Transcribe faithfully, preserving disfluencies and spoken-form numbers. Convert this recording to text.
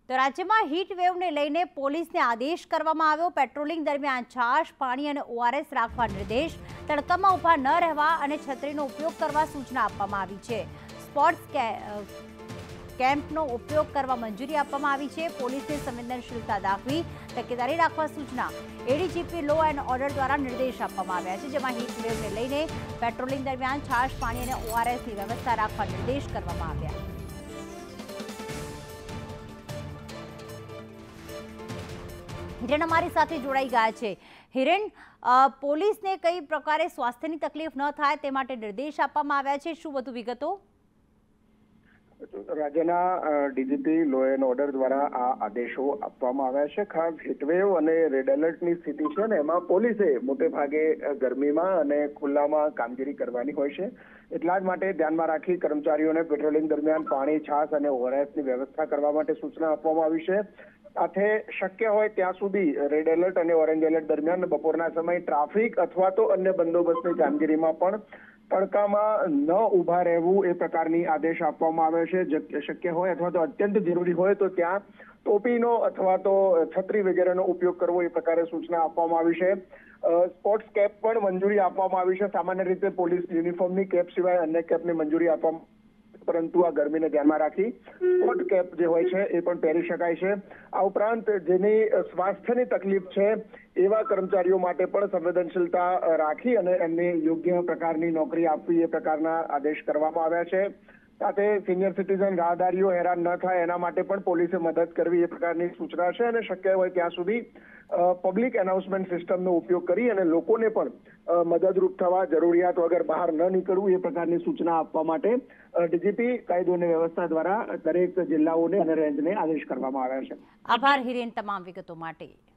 તો રાજ્યમાં હીટ વેવને લઈને પોલીસને આદેશ કરવામાં આવ્યો। પેટ્રોલિંગ દરમિયાન છાશ, પાણી અને ઓઆરએસ રાખવા નિર્દેશ, તડકામાં ઊભા ન રહેવા અને છત્રીનો ઉપયોગ કરવા સૂચના આપવામાં આવી છે। સ્પોર્ટ્સ કેમ્પનો ઉપયોગ કરવા મંજૂરી આપવામાં આવી છે। પોલીસને સંવેદનશીલતા દાખવી તકેદારી રાખવા સૂચના એડીજીપી લો એન્ડ ઓર્ડર દ્વારા નિર્દેશ આપવામાં આવ્યા છે, જેમાં હીટ વેવને લઈને પેટ્રોલિંગ દરમિયાન છાશ, પાણી અને ઓઆરએસની વ્યવસ્થા રાખવા નિર્દેશ કરવામાં આવ્યા। હિરેન અમારી સાથે જોડાઈ ગયા છે। હિરેન, પોલીસને કઈ પ્રકારે સ્વાસ્થ્યની તકલીફ ન થાય તે માટે નિર્દેશ આપવામાં આવ્યા છે, શું વધુ વિગતો? રાજ્યના ડીજીપી લો એન્ડ ઓર્ડર દ્વારા આ આદેશો આપવામાં આવ્યા છે। ખાસ હીટવેવ અને રેડ એલર્ટની સ્થિતિ છે ને એમાં પોલીસે મોટે ભાગે ગરમીમાં અને ખુલ્લામાં કામગીરી કરવાની હોય છે, એટલા જ માટે ધ્યાનમાં રાખી કર્મચારીઓને પેટ્રોલિંગ દરમિયાન પાણી, છાશ અને ઓઆરએસની વ્યવસ્થા કરવા માટે સૂચના આપવામાં આવી છે। સાથે શક્ય હોય ત્યાં સુધી રેડ એલર્ટ અને ઓરેન્જ એલર્ટ દરમિયાન બપોરના સમયે ટ્રાફિક અથવા તો અન્ય બંદોબસ્તની કામગીરીમાં પણ તડકામાં ન ઊભા રહેવું એ પ્રકારની આદેશ આપવામાં આવ્યો છે। શક્ય હોય અથવા તો અત્યંત જરૂરી હોય તો ત્યાં ટોપીનો અથવા તો છત્રી વગેરેનો ઉપયોગ કરવો એ પ્રકારે સૂચના આપવામાં આવી છે। સ્પોર્ટ્સ કેપ પણ મંજૂરી આપવામાં આવી છે। સામાન્ય રીતે પોલીસ યુનિફોર્મની કેપ સિવાય અન્ય કેપની મંજૂરી આપવામાં, પરંતુ આ ગરમીને ધ્યાનમાં રાખી સ્પોર્ટ કેપ જે હોય છે એ પણ પહેરી શકાય છે। આ ઉપરાંત જેની સ્વાસ્થ્યની તકલીફ છે એવા કર્મચારીઓ માટે પણ સંવેદનશીલતા રાખી અને એમને યોગ્ય પ્રકારની નોકરી આપવી એ પ્રકારના આદેશ કરવામાં આવ્યા છે। સાથે સિનિયર સિટીઝન રાહદારીઓ હેરાન ન થાય એના માટે પણ પોલીસે મદદ કરવી એ પ્રકારની સૂચના છે અને શક્ય હોય ત્યાં સુધી પબ્લિક એનાઉન્સમેન્ટ સિસ્ટમનો ઉપયોગ કરી અને લોકોને પણ મદદરૂપ થવા, જરૂરિયાત વગર બહાર ન નીકળવું એ પ્રકારની સૂચના આપવા માટે ડીજીપી કાયદો અને વ્યવસ્થા દ્વારા દરેક જિલ્લાઓને અને રેન્જને આદેશ કરવામાં આવ્યા છે। આભાર હિરેન તમામ વિગતો માટે।